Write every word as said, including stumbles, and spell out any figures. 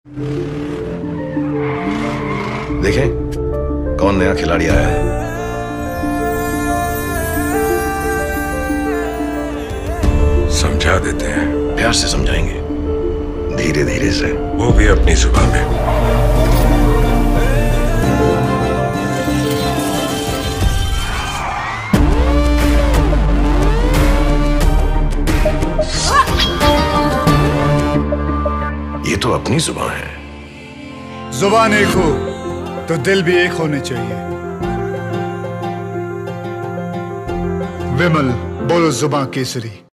देखें कौन नया खिलाड़ी आया है। समझा देते हैं। प्यार से समझाएंगे, धीरे धीरे से, वो भी अपनी जुबान में। ये तो अपनी जुबान है। जुबान एक हो तो दिल भी एक होने चाहिए। विमल बोलो जुबान केसरी।